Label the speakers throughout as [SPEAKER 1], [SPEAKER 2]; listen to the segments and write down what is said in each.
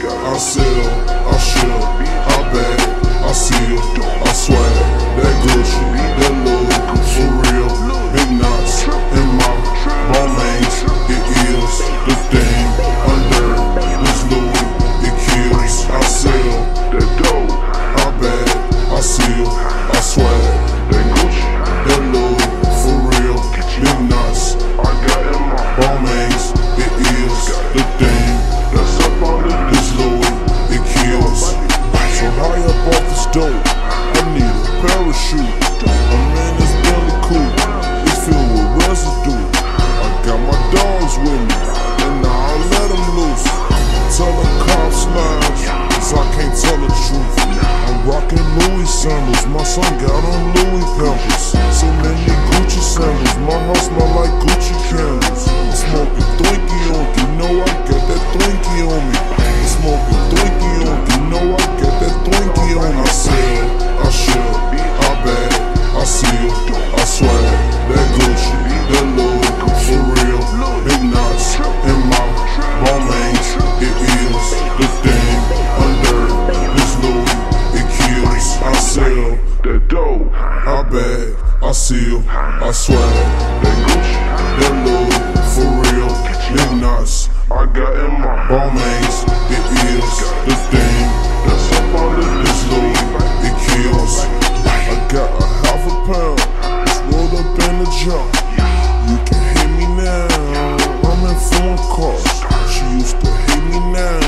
[SPEAKER 1] I sell, I ship, I bag, I seal, I swag, that Gucci, that Louis, for real, big knots in my ball mains, it is the thing under this Louis, it kills. I sell, that dope, I bag, I seal, I swag, that Gucci, that Louis, for real, big knots, I got in my ball mains, it is the thing that's up under this Louis, it kills. So high up off this dope, I need a parachute. I'm in this belly coupe, it's filled with residue. I got my dogs with me, and now I let them loose. Tell the cops lies, cause I can't tell the truth. I'm rocking Louis sandals, my son got on Louis pampers. So many Gucci sandals, my house smell like Gucci candles. I'm smoking Twinkie on, you know I got that Twinkie on me. I'm smoking Twinkie on, you know I got that Twinkie on me. I sell, I ship, I bag, I seal, I swag, that Gucci, that Louis, for real, big knots in my ball mains, it is the thing under this Louis, it kills. I sell, that dope, I bag, I seal, I swag, that Gucci, that Louis, for real, big knots I got in my ball mains, it is the thing that's up under this Louis, it kills. I got a half a pound, it's rolled up in the jar. You can hate me now, I'm in foreign cars. She used to hate me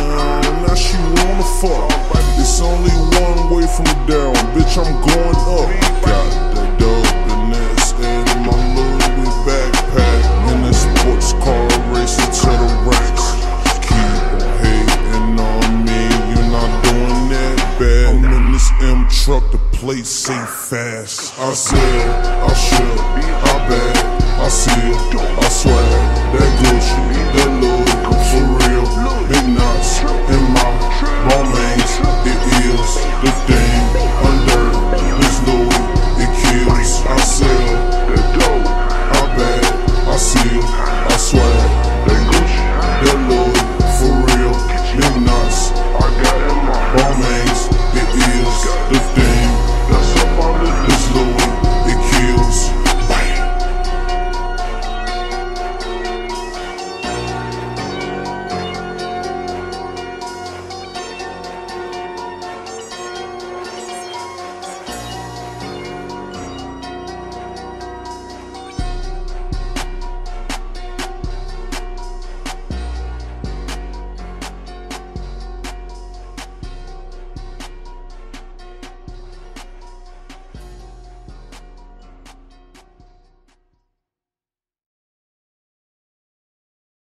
[SPEAKER 1] now she wanna fuck. It's only one way from down, bitch, I'm going up. Got the dope in this and my Louis backpack, in this sports car racing to the racks. Keep on hating on me, you're not doing that bad. I'm in this M truck, the place say fast. I sell, I ship, I bag, I seal, I swag, that Gucci, that Louis,